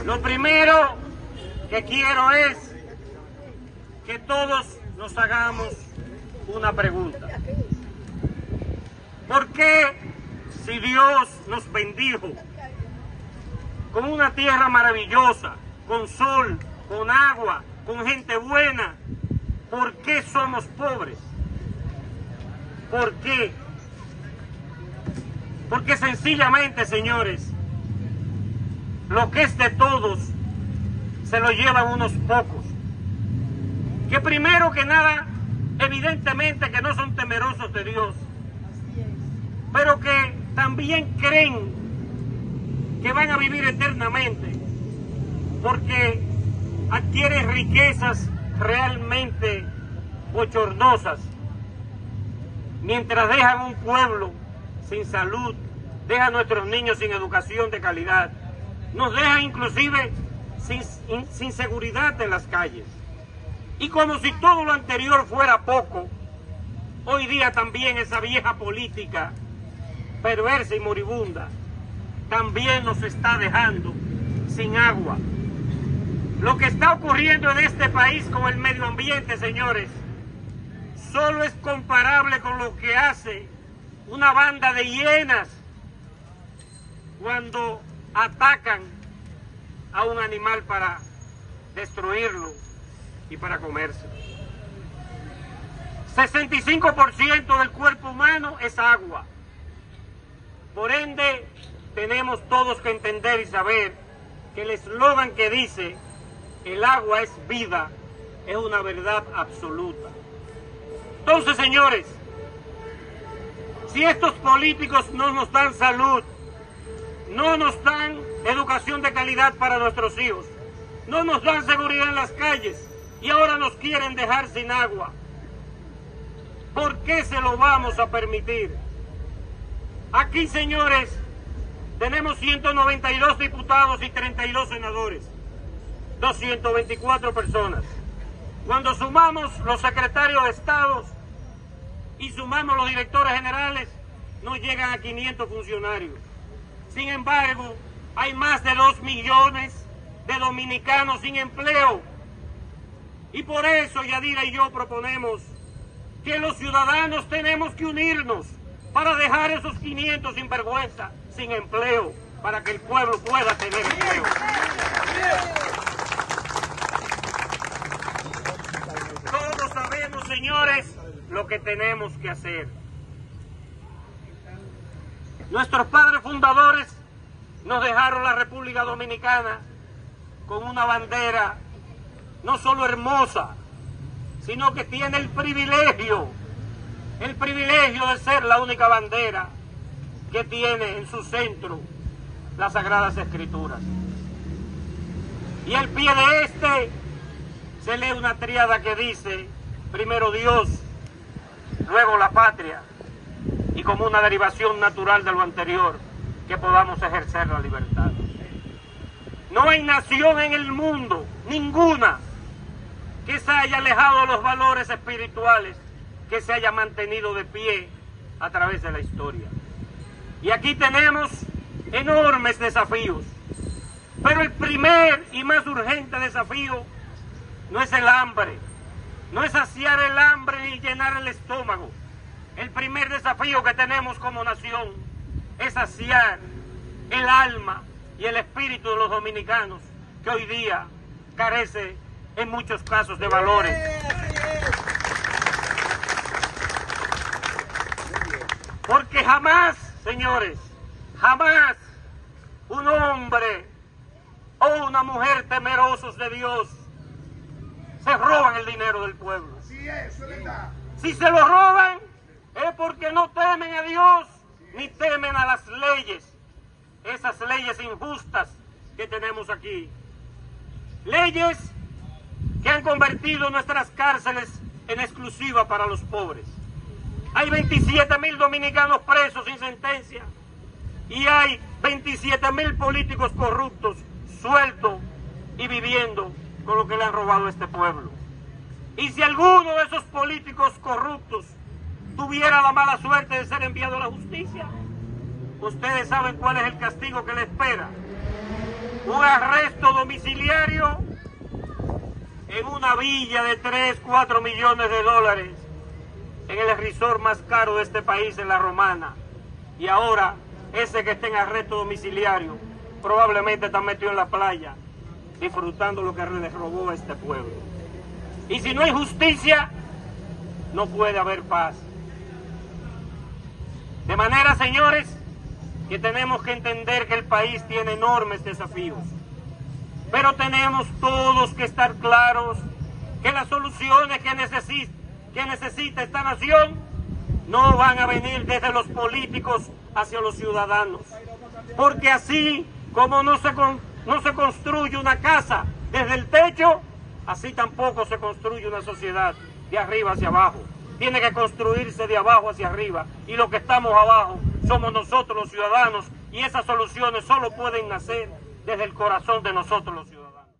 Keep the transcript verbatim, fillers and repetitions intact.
Lo primero que quiero es que todos nos hagamos una pregunta. ¿Por qué, si Dios nos bendijo con una tierra maravillosa, con sol, con agua, con gente buena, por qué somos pobres? ¿Por qué? Porque sencillamente, señores, lo que es de todos se lo llevan unos pocos, que primero que nada, evidentemente que no son temerosos de Dios, pero que también creen que van a vivir eternamente, porque adquieren riquezas realmente bochornosas, mientras dejan un pueblo sin salud, dejan a nuestros niños sin educación de calidad, nos dejan inclusive sin, sin seguridad en las calles. Y como si todo lo anterior fuera poco, hoy día también esa vieja política perversa y moribunda también nos está dejando sin agua. Lo que está ocurriendo en este país con el medio ambiente, señores, solo es comparable con lo que hace una banda de hienas cuando atacan a un animal para destruirlo y para comerse. sesenta y cinco por ciento del cuerpo humano es agua. Por ende, tenemos todos que entender y saber que el eslogan que dice el agua es vida es una verdad absoluta. Entonces, señores, si estos políticos no nos dan salud, no nos dan educación de calidad para nuestros hijos, no nos dan seguridad en las calles y ahora nos quieren dejar sin agua, ¿por qué se lo vamos a permitir? Aquí, señores, tenemos ciento noventa y dos diputados y treinta y dos senadores, doscientas veinticuatro personas. Cuando sumamos los secretarios de Estado y sumamos los directores generales, no llegan a quinientos funcionarios. Sin embargo, hay más de dos millones de dominicanos sin empleo. Y por eso Yadira y yo proponemos que los ciudadanos tenemos que unirnos para dejar esos quinientos sinvergüenza sin empleo, para que el pueblo pueda tener empleo. Todos sabemos, señores, lo que tenemos que hacer. Nuestros padres fundadores nos dejaron la República Dominicana con una bandera no solo hermosa, sino que tiene el privilegio, el privilegio de ser la única bandera que tiene en su centro las Sagradas Escrituras. Y al pie de este se lee una tríada que dice, primero Dios, luego la patria, y como una derivación natural de lo anterior, que podamos ejercer la libertad. No hay nación en el mundo, ninguna, que se haya alejado de los valores espirituales, que se haya mantenido de pie a través de la historia. Y aquí tenemos enormes desafíos, pero el primer y más urgente desafío no es el hambre, no es saciar el hambre ni llenar el estómago. El primer desafío que tenemos como nación es saciar el alma y el espíritu de los dominicanos, que hoy día carece en muchos casos de valores. Porque jamás, señores, jamás un hombre o una mujer temerosos de Dios se roban el dinero del pueblo. Si se lo roban es porque no temen a Dios ni temen a las leyes, esas leyes injustas que tenemos aquí. Leyes que han convertido nuestras cárceles en exclusiva para los pobres. Hay veintisiete mil dominicanos presos sin sentencia y hay veintisiete mil políticos corruptos sueltos y viviendo con lo que le han robado a este pueblo. Y si alguno de esos políticos corruptos tuviera la mala suerte de ser enviado a la justicia, ustedes saben cuál es el castigo que le espera. un arresto domiciliario en una villa de tres, cuatro millones de dólares, en el resort más caro de este país, en La Romana. Y ahora, ese que está en arresto domiciliario, probablemente está metido en la playa, disfrutando lo que le robó a este pueblo. Y si no hay justicia, no puede haber paz. De manera, señores, que tenemos que entender que el país tiene enormes desafíos. Pero tenemos todos que estar claros que las soluciones que necesita, que necesita esta nación no van a venir desde los políticos hacia los ciudadanos. Porque así como no se, con, no se construye una casa desde el techo, así tampoco se construye una sociedad de arriba hacia abajo. Tiene que construirse de abajo hacia arriba. Y los que estamos abajo somos nosotros los ciudadanos. Y esas soluciones solo pueden nacer desde el corazón de nosotros los ciudadanos.